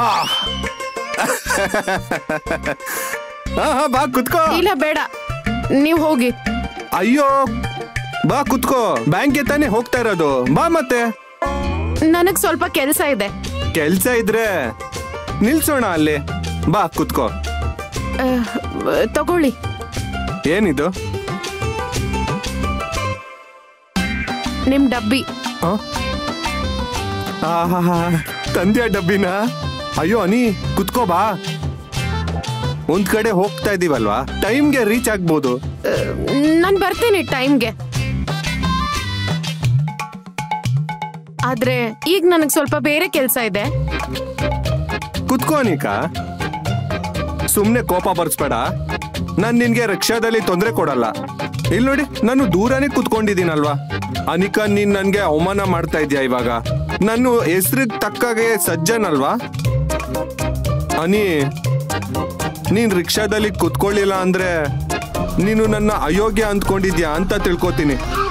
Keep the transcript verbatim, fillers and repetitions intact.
ಹಾ ಹಾ ಬಾ ಕುತ್ಕೋ. ಇಲ್ಲ ಬೇಡ, ನೀವ್ ಹೋಗಿ. ಅಯ್ಯೋ ಬಾ ಕುತ್ಕೋ, ಬ್ಯಾಂಕ್ಗೆ ತಾನೇ ಹೋಗ್ತಾ ಇರೋದು, ಬಾ. ಮತ್ತೆ ನನಗ್ ಸ್ವಲ್ಪ ಕೆಲ್ಸ ಇದೆ. ಕೆಲ್ಸ ಇದ್ರೆ ನಿಲ್ಸೋಣ ಅಲ್ಲಿ, ಬಾ ಕುತ್ಕೋ. ತಗೊಳ್ಳಿ. ಏನಿದು? ನಿಮ್ ಡಬ್ಬಿ. ತಂದ್ಯಾ ಡಬ್ಬಿನ? ಅಯ್ಯೋ ಅನಿ ಕುತ್ಕೋ ಬಾ. ಒಂದ್ ಕಡೆ ಹೋಗ್ತಾ ಇದೀವಲ್ವಾ, ಟೈಮ್ಗೆ ರೀಚ್ ಆಗ್ಬೋದು. ನಾನ್ ಬರ್ತೀನಿ ಟೈಮ್ಗೆ. ಆದ್ರೆ ಈಗ ನನಗ್ ಸ್ವಲ್ಪ ಬೇರೆ ಕೆಲ್ಸ ಇದೆ. ಕುತ್ಕೋ ಅನಿಕಾ, ಸುಮ್ನೆ ಕೋಪ ಬರ್ಸ್ಬೇಡ. ನಾನ್ ನಿನ್ಗೆ ರಿಕ್ಷಾದಲ್ಲಿ ತೊಂದರೆ ಕೊಡಲ್ಲ. ಇಲ್ಲಿ ನೋಡಿ, ನಾನು ದೂರನೇ ಕುತ್ಕೊಂಡಿದ್ದೀನಲ್ವಾ. ಅನಿಕಾ, ನೀನ್ ನನ್ಗೆ ಅವಮಾನ ಮಾಡ್ತಾ ಇದ್ಯಾ ಇವಾಗ. ನಾನು ಹೆಸರಿಗೆ ತಕ್ಕಾಗೆ ಸಜ್ಜನ್ ಅಲ್ವಾ. ಅನಿ, ನೀನ್ ರಿಕ್ಷಾದಲ್ಲಿ ಕುತ್ಕೊಳ್ಳಿಲ್ಲ ಅಂದ್ರೆ ನೀನು ನನ್ನ ಅಯೋಗ್ಯ ಅಂದ್ಕೊಂಡಿದ್ಯಾ ಅಂತ ತಿಳ್ಕೊತೀನಿ.